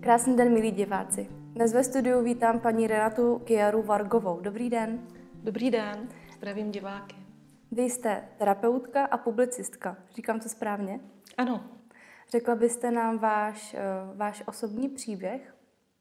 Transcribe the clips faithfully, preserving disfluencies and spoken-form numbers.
Krásný den, milí diváci. Dnes ve studiu vítám paní Renatu Kjaru Vargovou. Dobrý den. Dobrý den, zdravím diváky. Vy jste terapeutka a publicistka. Říkám to správně? Ano. Řekla byste nám váš, váš osobní příběh?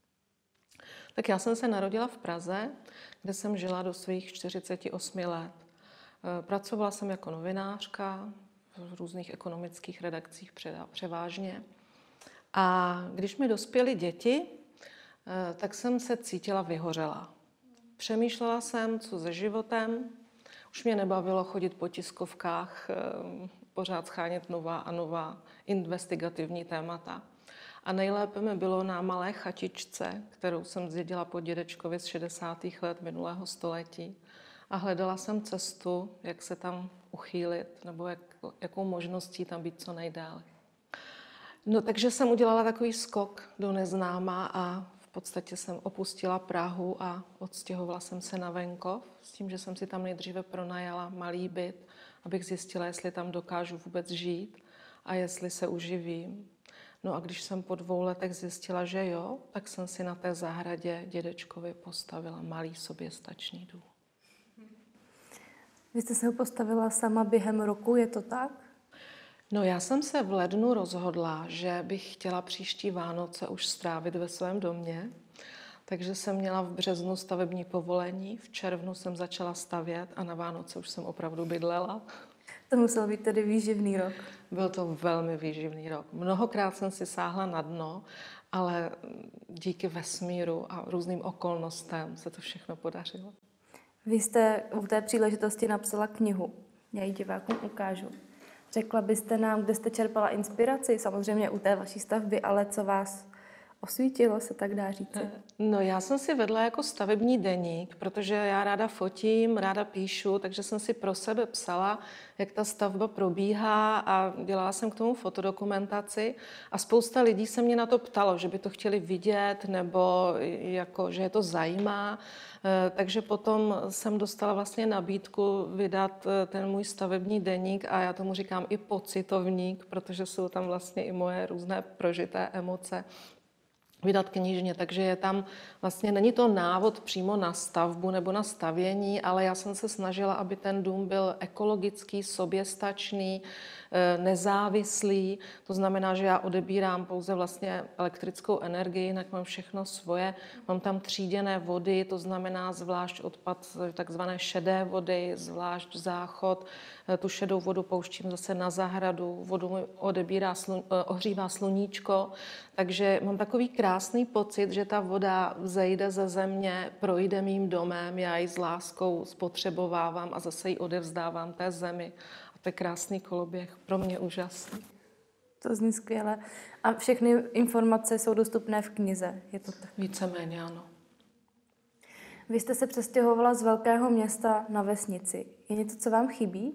Tak já jsem se narodila v Praze, kde jsem žila do svých čtyřiceti osmi let. Pracovala jsem jako novinářka v různých ekonomických redakcích převážně. A když mi dospěly děti, tak jsem se cítila vyhořela. Přemýšlela jsem, co se životem. Už mě nebavilo chodit po tiskovkách, pořád schánět nová a nová investigativní témata. A nejlépe mi bylo na malé chatičce, kterou jsem zdědila po dědečkovi z šedesátých let minulého století. A hledala jsem cestu, jak se tam uchýlit, nebo jak, jakou možností tam být co nejdéle. No, takže jsem udělala takový skok do neznáma a v podstatě jsem opustila Prahu a odstěhovala jsem se na venkov s tím, že jsem si tam nejdříve pronajala malý byt, abych zjistila, jestli tam dokážu vůbec žít a jestli se uživím. No a když jsem po dvou letech zjistila, že jo, tak jsem si na té zahradě dědečkovi postavila malý soběstačný dům. Vy jste se ho postavila sama během roku, je to tak? No, já jsem se v lednu rozhodla, že bych chtěla příští Vánoce už strávit ve svém domě, takže jsem měla v březnu stavební povolení, v červnu jsem začala stavět a na Vánoce už jsem opravdu bydlela. To musel být tedy výživný rok. Byl to velmi výživný rok. Mnohokrát jsem si sáhla na dno, ale díky vesmíru a různým okolnostem se to všechno podařilo. Vy jste u té příležitosti napsala knihu. Já ji divákům ukážu. Řekla byste nám, kde jste čerpala inspiraci, samozřejmě u té vaší stavby, ale co vás osvítilo, se tak dá říct? No, já jsem si vedla jako stavební deník, protože já ráda fotím, ráda píšu, takže jsem si pro sebe psala, jak ta stavba probíhá a dělala jsem k tomu fotodokumentaci a spousta lidí se mě na to ptalo, že by to chtěli vidět nebo jako, že je to zajímá. Takže potom jsem dostala vlastně nabídku vydat ten můj stavební deník a já tomu říkám i pocitovník, protože jsou tam vlastně i moje různé prožité emoce. Vydat knižně, takže je tam vlastně, není to návod přímo na stavbu nebo na stavění, ale já jsem se snažila, aby ten dům byl ekologický, soběstačný, nezávislý. To znamená, že já odebírám pouze vlastně elektrickou energii, jinak mám všechno svoje. Mám tam tříděné vody, to znamená zvlášť odpad takzvané šedé vody, zvlášť záchod. Tu šedou vodu pouštím zase na zahradu, vodu mi odebírá, slu, ohřívá sluníčko, takže mám takový krásný pocit, že ta voda vzejde ze země, projde mým domem, já ji s láskou spotřebovávám a zase ji odevzdávám té zemi. A to je krásný koloběh, pro mě úžasný. To zní skvěle. A všechny informace jsou dostupné v knize, je to tak? Víceméně ano. Vy jste se přestěhovala z velkého města na vesnici. Je něco, co vám chybí?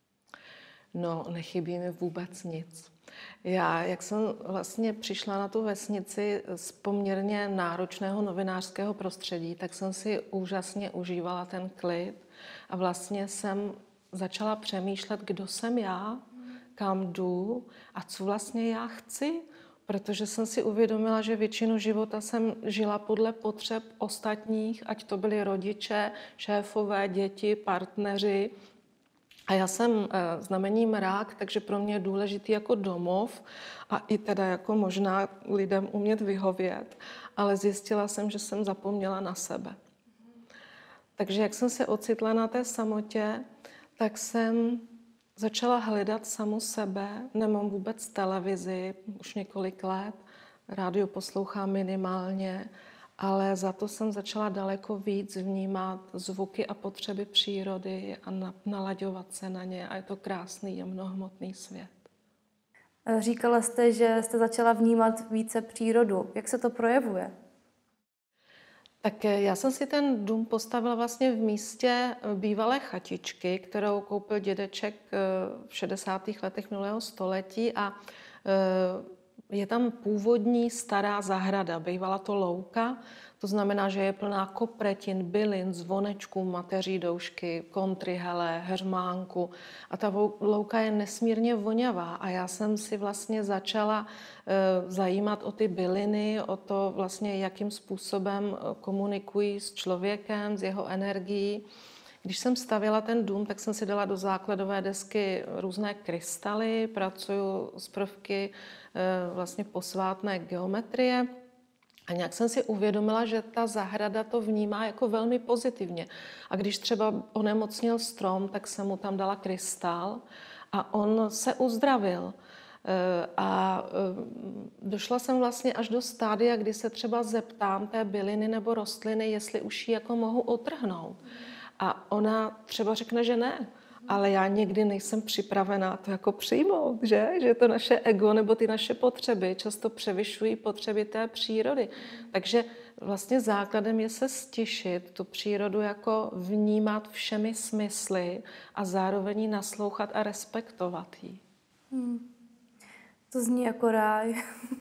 No, nechybí mi vůbec nic. Já, jak jsem vlastně přišla na tu vesnici z poměrně náročného novinářského prostředí, tak jsem si úžasně užívala ten klid a vlastně jsem začala přemýšlet, kdo jsem já, kam jdu a co vlastně já chci, protože jsem si uvědomila, že většinu života jsem žila podle potřeb ostatních, ať to byli rodiče, šéfové, děti, partneři. A já jsem znamením rák, takže pro mě je důležitý jako domov a i teda jako možná lidem umět vyhovět, ale zjistila jsem, že jsem zapomněla na sebe. Takže jak jsem se ocitla na té samotě, tak jsem začala hledat samu sebe, nemám vůbec televizi už několik let, rádio poslouchám minimálně, ale za to jsem začala daleko víc vnímat zvuky a potřeby přírody a nalaďovat se na ně a je to krásný jemnohmotný svět. Říkala jste, že jste začala vnímat více přírodu. Jak se to projevuje? Tak já jsem si ten dům postavila vlastně v místě bývalé chatičky, kterou koupil dědeček v šedesátých letech minulého století a je tam původní stará zahrada, bývala to louka, To znamená, že je plná kopretin, bylin, zvonečků, mateří doušky, kontrihele, heřmánku. A ta louka je nesmírně vonavá. A já jsem si vlastně začala e, zajímat o ty byliny, o to vlastně, jakým způsobem komunikují s člověkem, s jeho energií. Když jsem stavěla ten dům, tak jsem si dala do základové desky různé krystaly, pracuju s prvky e, vlastně posvátné geometrie. A nějak jsem si uvědomila, že ta zahrada to vnímá jako velmi pozitivně. A když třeba onemocnil strom, tak jsem mu tam dala krystal a on se uzdravil. A došla jsem vlastně až do stádia, kdy se třeba zeptám té byliny nebo rostliny, jestli už ji jako mohu otrhnout. A ona třeba řekne, že ne. Ale já někdy nejsem připravená to jako přijmout, že? Že to naše ego nebo ty naše potřeby často převyšují potřeby té přírody. Takže vlastně základem je se stišit, tu přírodu jako vnímat všemi smysly a zároveň ji naslouchat a respektovat ji. Hmm. To zní jako ráj.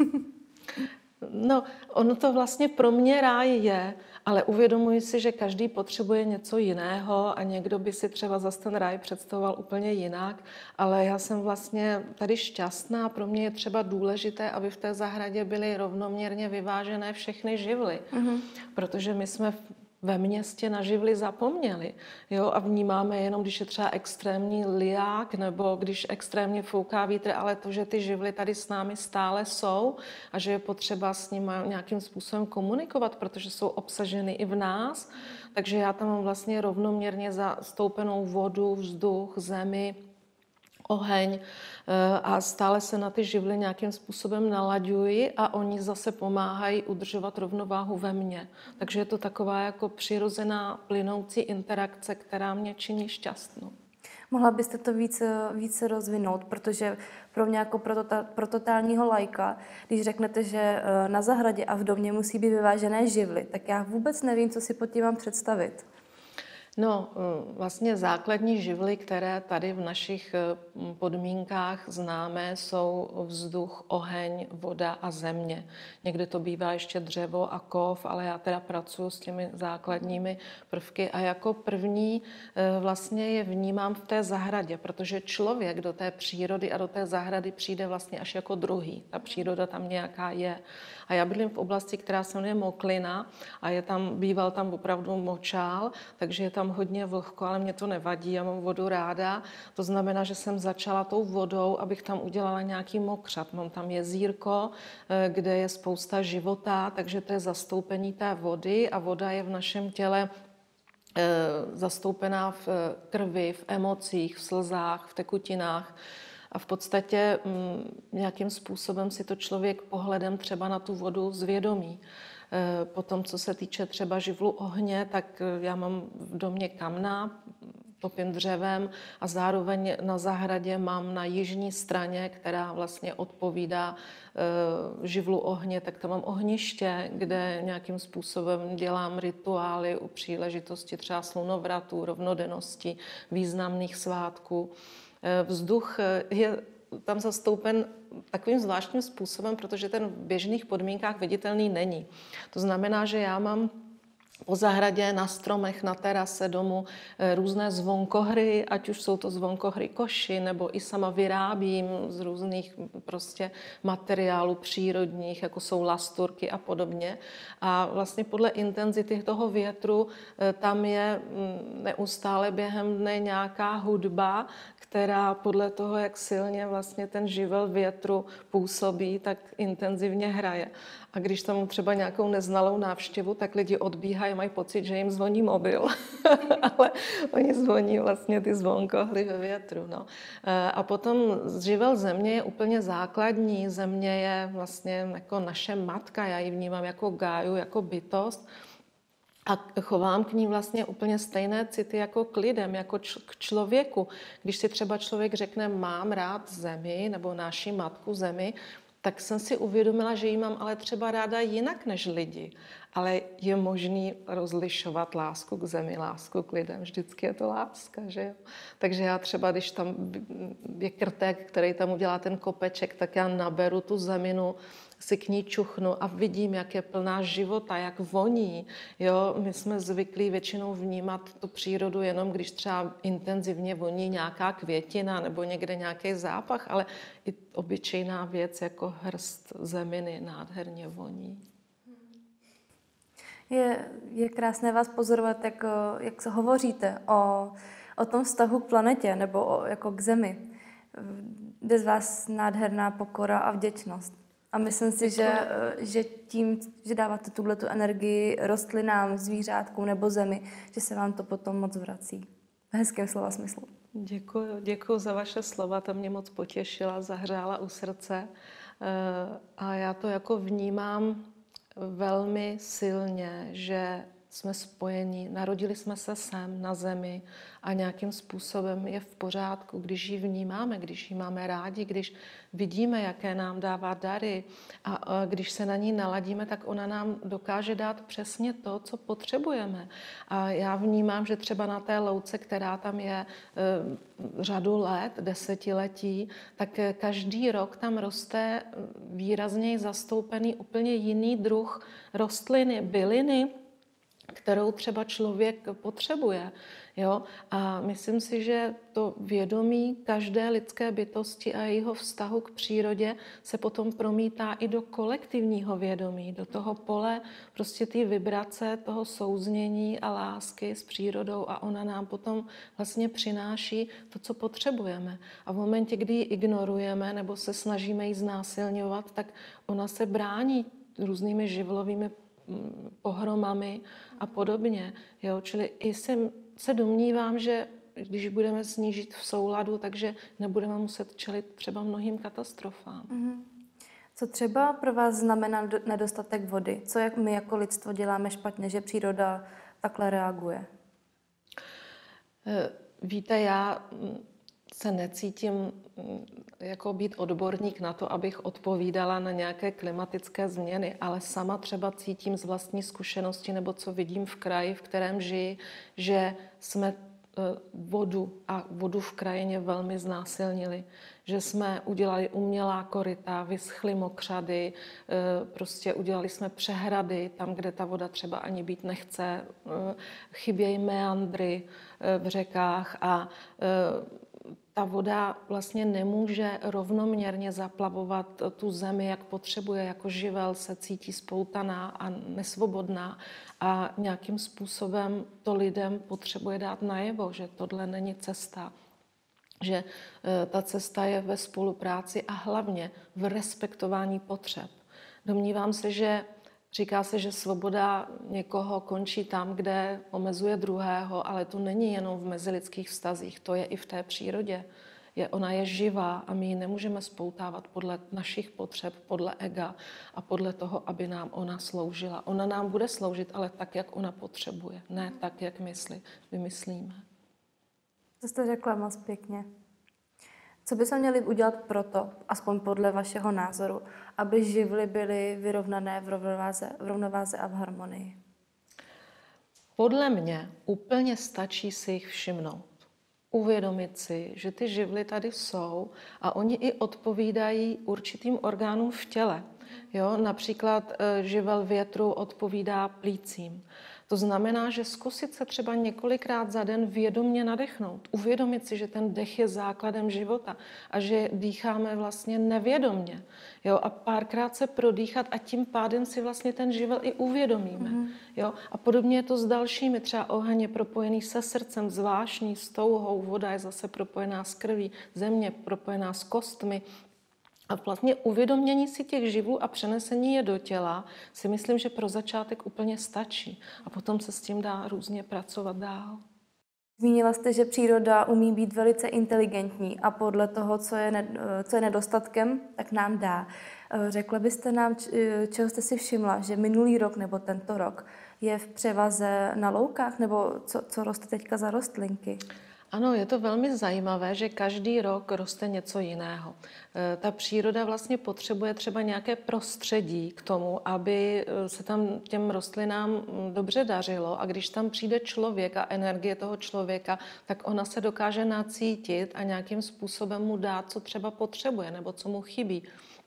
No, ono to vlastně pro mě ráj je, ale uvědomuji si, že každý potřebuje něco jiného a někdo by si třeba zase ten ráj představoval úplně jinak, ale já jsem vlastně tady šťastná. Pro mě je třeba důležité, aby v té zahradě byly rovnoměrně vyvážené všechny živly, mm-hmm. protože my jsme ve městě na živly zapomněli, jo, a vnímáme jenom, když je třeba extrémní liák nebo když extrémně fouká vítr, ale to, že ty živly tady s námi stále jsou a že je potřeba s nimi nějakým způsobem komunikovat, protože jsou obsaženy i v nás. Takže já tam mám vlastně rovnoměrně zastoupenou vodu, vzduch, zemi, oheň a stále se na ty živly nějakým způsobem nalaďuji a oni zase pomáhají udržovat rovnováhu ve mně. Takže je to taková jako přirozená plynoucí interakce, která mě činí šťastnou. Mohla byste to více, více rozvinout, protože pro mě jako pro, tota, pro totálního laika, když řeknete, že na zahradě a v domě musí být vyvážené živly, tak já vůbec nevím, co si pod tím mám představit. No, vlastně základní živly, které tady v našich podmínkách známe, jsou vzduch, oheň, voda a země. Někde to bývá ještě dřevo a kov, ale já teda pracuji s těmi základními prvky a jako první vlastně je vnímám v té zahradě, protože člověk do té přírody a do té zahrady přijde vlastně až jako druhý. Ta příroda tam nějaká je. A já bydlím v oblasti, která se jmenuje Moklina a je tam, býval tam opravdu močál, takže je tam hodně vlhko, ale mě to nevadí, já mám vodu ráda. To znamená, že jsem začala tou vodou, abych tam udělala nějaký mokřad. Mám tam jezírko, kde je spousta života, takže to je zastoupení té vody a voda je v našem těle zastoupená v krvi, v emocích, v slzách, v tekutinách. A v podstatě nějakým způsobem si to člověk pohledem třeba na tu vodu zvědomí. Potom, co se týče třeba živlu ohně, tak já mám v domě kamna, topím dřevem a zároveň na zahradě mám na jižní straně, která vlastně odpovídá živlu ohně, tak tam mám ohniště, kde nějakým způsobem dělám rituály u příležitosti třeba slunovratů, rovnodennosti, významných svátků. Vzduch je tam zastoupen takovým zvláštním způsobem, protože ten v běžných podmínkách viditelný není. To znamená, že já mám po zahradě, na stromech, na terase domu různé zvonkohry, ať už jsou to zvonkohry koši, nebo i sama vyrábím z různých prostě materiálů přírodních, jako jsou lasturky a podobně. A vlastně podle intenzity toho větru tam je neustále během dne nějaká hudba, která podle toho, jak silně vlastně ten živel větru působí, tak intenzivně hraje. A když tam třeba nějakou neznalou návštěvu, tak lidi odbíhají, mají pocit, že jim zvoní mobil. Ale oni zvoní vlastně ty zvonkohry ve větru. No. A potom živel země je úplně základní. Země je vlastně jako naše matka, já ji vnímám jako gáju, jako bytost. A chovám k ní vlastně úplně stejné city jako k lidem, jako č- k člověku. Když si třeba člověk řekne, mám rád zemi, nebo naši matku zemi, tak jsem si uvědomila, že ji mám ale třeba ráda jinak než lidi. ale je možný rozlišovat lásku k zemi, lásku k lidem. Vždycky je to láska, že jo? Takže já třeba, když tam je krtek, který tam udělá ten kopeček, tak já naberu tu zeminu, si k ní čuchnu a vidím, jak je plná života, jak voní. Jo? My jsme zvyklí většinou vnímat tu přírodu jenom, když třeba intenzivně voní nějaká květina nebo někde nějaký zápach, ale i obyčejná věc jako hrst zeminy nádherně voní. Je, je krásné vás pozorovat, jak, jak se hovoříte o, o tom vztahu k planetě nebo o, jako k zemi. Jde z vás nádherná pokora a vděčnost. A myslím si, že, že tím, že dáváte tuhletu energii rostlinám, zvířátkům nebo zemi, že se vám to potom moc vrací. V hezkém slova smyslu. Děkuji, děkuji za vaše slova, to mě moc potěšila, zahřála u srdce. A já to jako vnímám velmi silně, že jsme spojeni, narodili jsme se sem na zemi a nějakým způsobem je v pořádku, když ji vnímáme, když ji máme rádi, když vidíme, jaké nám dává dary a když se na ní naladíme, tak ona nám dokáže dát přesně to, co potřebujeme. A já vnímám, že třeba na té louce, která tam je řadu let, desetiletí, tak každý rok tam roste výrazněji zastoupený úplně jiný druh rostliny, byliny, kterou třeba člověk potřebuje. Jo? A myslím si, že to vědomí každé lidské bytosti a jejího vztahu k přírodě se potom promítá i do kolektivního vědomí, do toho pole prostě té vibrace, toho souznění a lásky s přírodou a ona nám potom vlastně přináší to, co potřebujeme. A v momentě, kdy ji ignorujeme nebo se snažíme ji znásilňovat, tak ona se brání různými živlovými pohromami a podobně. Jo? Čili i se, se domnívám, že když budeme snížit v souladu, takže nebudeme muset čelit třeba mnohým katastrofám. Mm-hmm. Co třeba pro vás znamená nedostatek vody? Co jak my jako lidstvo děláme špatně, že příroda takhle reaguje? Víte, já se necítím jako být odborník na to, abych odpovídala na nějaké klimatické změny, ale sama třeba cítím z vlastní zkušenosti nebo co vidím v kraji, v kterém žiji, že jsme vodu a vodu v krajině velmi znásilnili. Že jsme udělali umělá koryta, vyschly mokřady, prostě udělali jsme přehrady tam, kde ta voda třeba ani být nechce, chybějí meandry v řekách a ta voda vlastně nemůže rovnoměrně zaplavovat tu zemi, jak potřebuje, jako živel se cítí spoutaná a nesvobodná a nějakým způsobem to lidem potřebuje dát najevo, že tohle není cesta, že ta cesta je ve spolupráci a hlavně v respektování potřeb. Domnívám se, že říká se, že svoboda někoho končí tam, kde omezuje druhého, ale to není jenom v mezilidských vztazích, to je i v té přírodě. Je, ona je živá a my ji nemůžeme spoutávat podle našich potřeb, podle ega a podle toho, aby nám ona sloužila. Ona nám bude sloužit, ale tak, jak ona potřebuje, ne tak, jak mysli, vymyslíme. To jste řekla moc pěkně. Co by se měli udělat proto, aspoň podle vašeho názoru, aby živly byly vyrovnané v rovnováze, v rovnováze a v harmonii? Podle mě úplně stačí si jich všimnout. Uvědomit si, že ty živly tady jsou a oni i odpovídají určitým orgánům v těle. Jo? Například živel větru odpovídá plícím. To znamená, že zkusit se třeba několikrát za den vědomně nadechnout. Uvědomit si, že ten dech je základem života a že dýcháme vlastně nevědomně. Jo? A párkrát se prodýchat a tím pádem si vlastně ten živel i uvědomíme. Mm. Jo? A podobně je to s dalšími. Třeba oheň je propojený se srdcem, zvláštní, s touhou, voda je zase propojená s krví, země propojená s kostmi. A vlastně uvědomění si těch živlů a přenesení je do těla si myslím, že pro začátek úplně stačí. A potom se s tím dá různě pracovat dál. Zmínila jste, že příroda umí být velice inteligentní a podle toho, co je, ne, co je nedostatkem, tak nám dá. Řekla byste nám, čeho jste si všimla, že minulý rok nebo tento rok je v převaze na loukách, nebo co, co roste teďka za rostlinky? Ano, je to velmi zajímavé, že každý rok roste něco jiného. E, Ta příroda vlastně potřebuje třeba nějaké prostředí k tomu, aby e, se tam těm rostlinám mm, dobře dařilo. A když tam přijde člověk a energie toho člověka, tak ona se dokáže nacítit a nějakým způsobem mu dát, co třeba potřebuje nebo co mu chybí.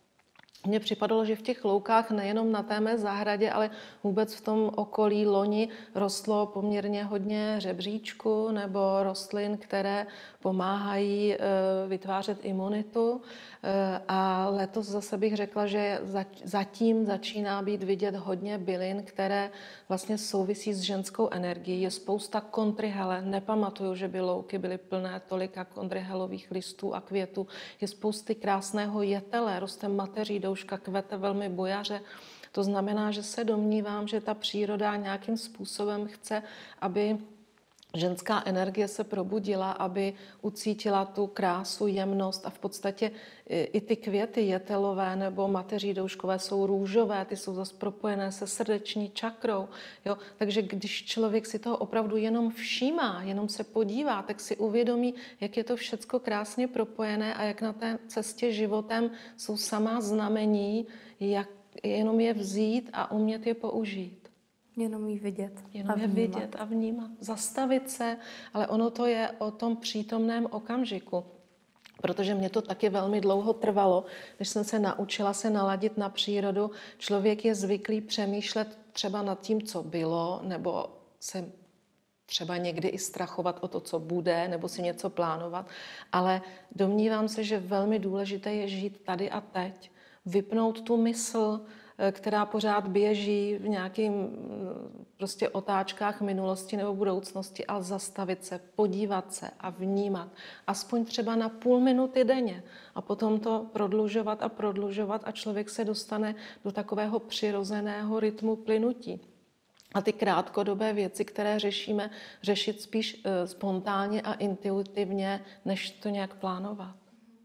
Mně připadalo, že v těch loukách, nejenom na té mé zahradě, ale vůbec v tom okolí loni rostlo poměrně hodně řebříčku nebo rostlin, které pomáhají e, vytvářet imunitu. E, A letos zase bych řekla, že za- zatím začíná být vidět hodně bylin, které vlastně souvisí s ženskou energií. Je spousta kontryhele. Nepamatuju, že by louky byly plné tolika kontryhelových listů a květů. Je spousty krásného jetele, roste mateří douška, kvete velmi bojaře. To znamená, že se domnívám, že ta příroda nějakým způsobem chce, aby ženská energie se probudila, aby ucítila tu krásu, jemnost a v podstatě i i ty květy jetelové nebo mateří douškové jsou růžové, ty jsou zase propojené se srdeční čakrou. Jo? Takže když člověk si toho opravdu jenom všímá, jenom se podívá, tak si uvědomí, jak je to všecko krásně propojené a jak na té cestě životem jsou samá znamení, jak jenom je vzít a umět je použít. Jenom ji vidět a Jenom je vnímat. vidět a vnímat. Zastavit se, ale ono to je o tom přítomném okamžiku. Protože mě to taky velmi dlouho trvalo, než jsem se naučila se naladit na přírodu. Člověk je zvyklý přemýšlet třeba nad tím, co bylo, nebo se třeba někdy i strachovat o to, co bude, nebo si něco plánovat. Ale domnívám se, že velmi důležité je žít tady a teď. Vypnout tu mysl, eh, která pořád běží v nějakým mm, prostě otáčkách minulosti nebo budoucnosti, ale zastavit se, podívat se a vnímat. Aspoň třeba na půl minuty denně. A potom to prodlužovat a prodlužovat a člověk se dostane do takového přirozeného rytmu plynutí. A ty krátkodobé věci, které řešíme, řešit spíš eh, spontánně a intuitivně, než to nějak plánovat.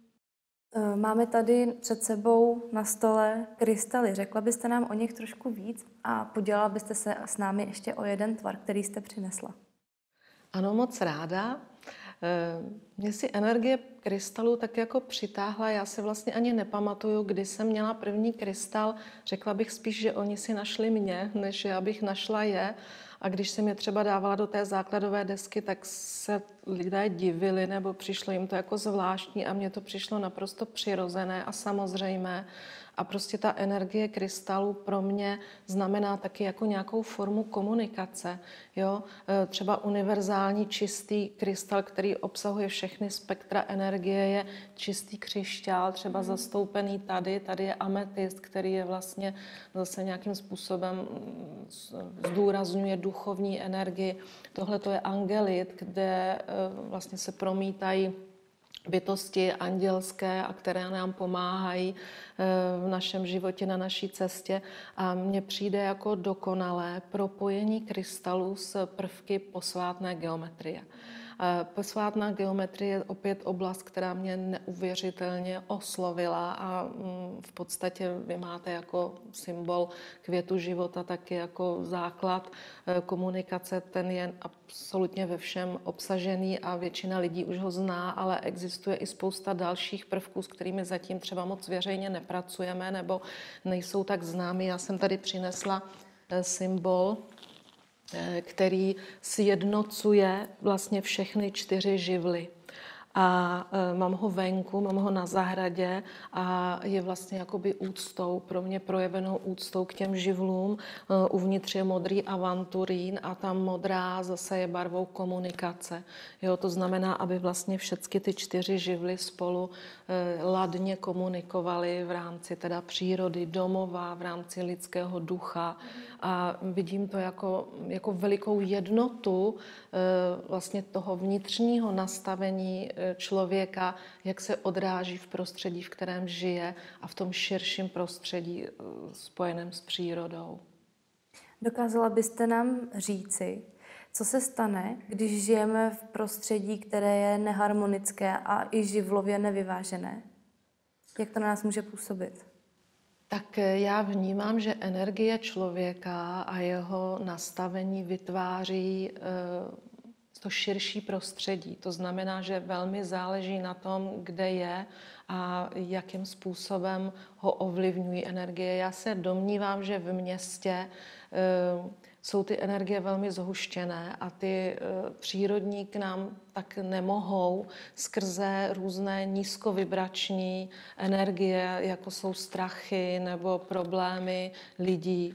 Eh, Máme tady před sebou na stole krystaly. Řekla byste nám o nich trošku víc a podělala byste se s námi ještě o jeden tvar, který jste přinesla. Ano, moc ráda. Eh, Mě si energie krystalů tak jako přitáhla. Já si vlastně ani nepamatuju, kdy jsem měla první krystal. Řekla bych spíš, že oni si našli mě, než já bych našla je. A když jsem je třeba dávala do té základové desky, tak se lidé divili, nebo přišlo jim to jako zvláštní a mně to přišlo naprosto přirozené a samozřejmé. A prostě ta energie krystalů pro mě znamená taky jako nějakou formu komunikace. Jo? E, Třeba univerzální čistý krystal, který obsahuje všechny spektra energie, je čistý křišťál, třeba zastoupený tady. Tady je ametist, který je vlastně zase nějakým způsobem mm, z- zdůrazňuje duchovní energii. Tohle to je angelit, kde e, vlastně se promítají bytosti andělské, a které nám pomáhají eh, v našem životě, na naší cestě. A mně přijde jako dokonalé propojení krystalů s prvky posvátné geometrie. Eh, Posvátná geometrie je opět oblast, která mě neuvěřitelně oslovila a mm, v podstatě vy máte jako symbol květu života taky jako základ eh, komunikace. Ten je absolutně ve všem obsažený a většina lidí už ho zná, ale existuje i spousta dalších prvků, s kterými zatím třeba moc veřejně nepracujeme nebo nejsou tak známy. Já jsem tady přinesla eh, symbol, eh, který sjednocuje vlastně všechny čtyři živly. A e, mám ho venku, mám ho na zahradě a je vlastně jakoby úctou, pro mě projevenou úctou k těm živlům. E, uvnitř je modrý avanturín a ta modrá zase je barvou komunikace. Jo, to znamená, aby vlastně všechny ty čtyři živly spolu e, ladně komunikovaly v rámci teda přírody, domova, v rámci lidského ducha. A vidím to jako, jako velikou jednotu e, vlastně toho vnitřního nastavení e, člověka, jak se odráží v prostředí, v kterém žije a v tom širším prostředí e, spojeném s přírodou. Dokázala byste nám říci, co se stane, když žijeme v prostředí, které je neharmonické a i živlově nevyvážené? Jak to na nás může působit? Tak já vnímám, že energie člověka a jeho nastavení vytváří e, to širší prostředí. To znamená, že velmi záleží na tom, kde je a jakým způsobem ho ovlivňují energie. Já se domnívám, že v městě e, jsou ty energie velmi zhuštěné a ty e, přírodní k nám tak nemohou skrze různé nízkovibrační energie, jako jsou strachy nebo problémy lidí.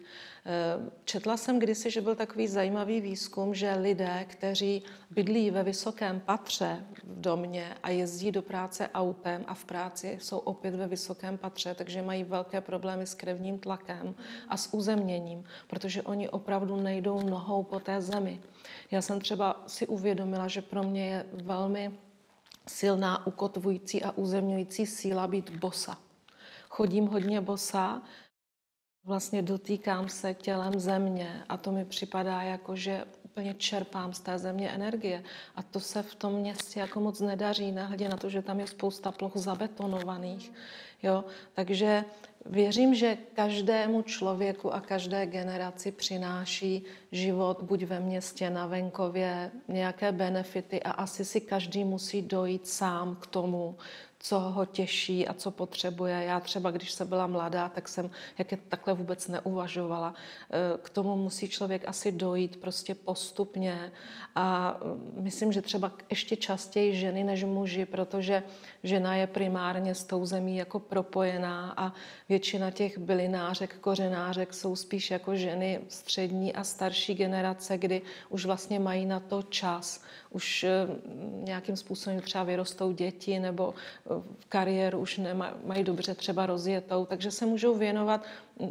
Četla jsem kdysi, že byl takový zajímavý výzkum, že lidé, kteří bydlí ve vysokém patře v domě a jezdí do práce autem a v práci jsou opět ve vysokém patře, takže mají velké problémy s krevním tlakem a s uzemněním, protože oni opravdu nejdou nohou po té zemi. Já jsem třeba si uvědomila, že pro mě je velmi silná ukotvující a uzemňující síla být bosa. Chodím hodně bosa, vlastně dotýkám se tělem země a to mi připadá jako, že úplně čerpám z té země energie. A to se v tom městě jako moc nedaří, nehledě na to, že tam je spousta ploch zabetonovaných. Jo? Takže věřím, že každému člověku a každé generaci přináší život buď ve městě, na venkově, nějaké benefity a asi si každý musí dojít sám k tomu, co ho těší a co potřebuje. Já třeba, když jsem byla mladá, tak jsem jak je takhle vůbec neuvažovala. K tomu musí člověk asi dojít prostě postupně a myslím, že třeba ještě častěji ženy než muži, protože žena je primárně s tou zemí jako propojená a většina těch bylinářek, kořenářek jsou spíš jako ženy střední a starší generace, kdy už vlastně mají na to čas. Už nějakým způsobem třeba vyrostou děti nebo v kariéru už nemaj, mají dobře třeba rozjetou, takže se můžou věnovat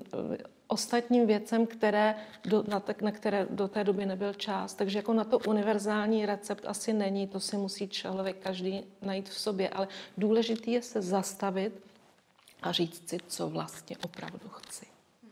ostatním věcem, které do, na, na které do té doby nebyl čas. Takže jako na to univerzální recept asi není, to si musí člověk každý najít v sobě, ale důležité je se zastavit a říct si, co vlastně opravdu chci.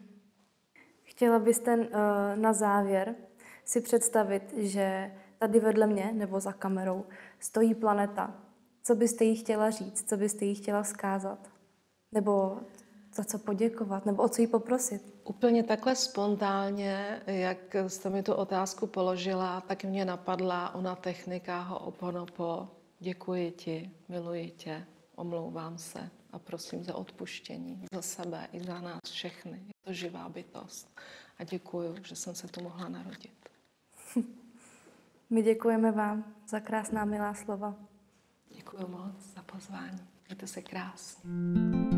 Chtěla byste na závěr si představit, že tady vedle mě nebo za kamerou stojí planeta. Co byste jí chtěla říct? Co byste jí chtěla vzkázat? Nebo za co poděkovat? Nebo o co jí poprosit? Úplně takhle spontánně, jak jste mi tu otázku položila, tak mě napadla ona technika Ho'oponopo. Děkuji ti, miluji tě, omlouvám se a prosím za odpuštění za sebe i za nás všechny. Je to živá bytost a děkuji, že jsem se tu mohla narodit. My děkujeme vám za krásná milá slova. Děkuji moc za pozvání. Mějte se krásně.